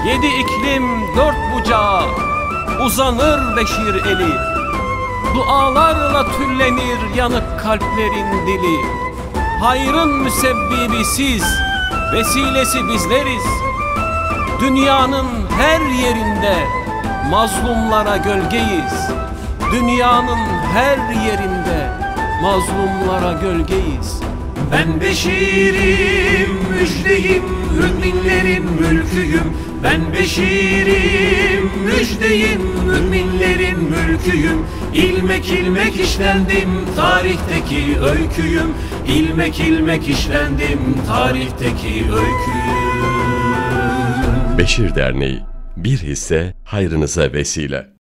Yedi iklim dört bucağa uzanır Beşir eli. Dualarla tüllenir yanık kalplerin dili. Hayrın müsebbibi siz, vesilesi bizleriz. Dünyanın her yerinde mazlumlara gölgeyiz. Dünyanın her yerinde mazlumlara gölgeyiz. Ben Beşir'im, müjdeyim, müminlerin mülküyüm. Ben Beşir'im, müjdeyim, müminlerin mülküyüm. İlmek ilmek işlendim, tarihteki öyküyüm. İlmek ilmek işlendim, tarihteki öyküyüm. Beşir Derneği, bir hisse hayrınıza vesile.